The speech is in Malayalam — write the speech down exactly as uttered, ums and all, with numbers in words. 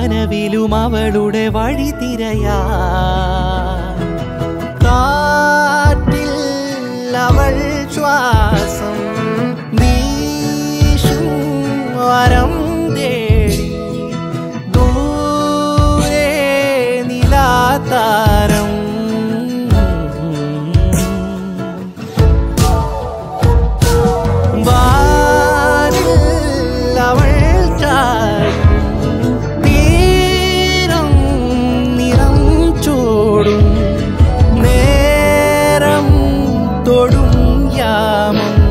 കനവിലും അവളുടെ വഴി തിരയാ കാറ്റിൽ അവൾ ശ്വാസം വീശും വരം തേടി ദൂരെ നിലാതാരം തൊടും യാമം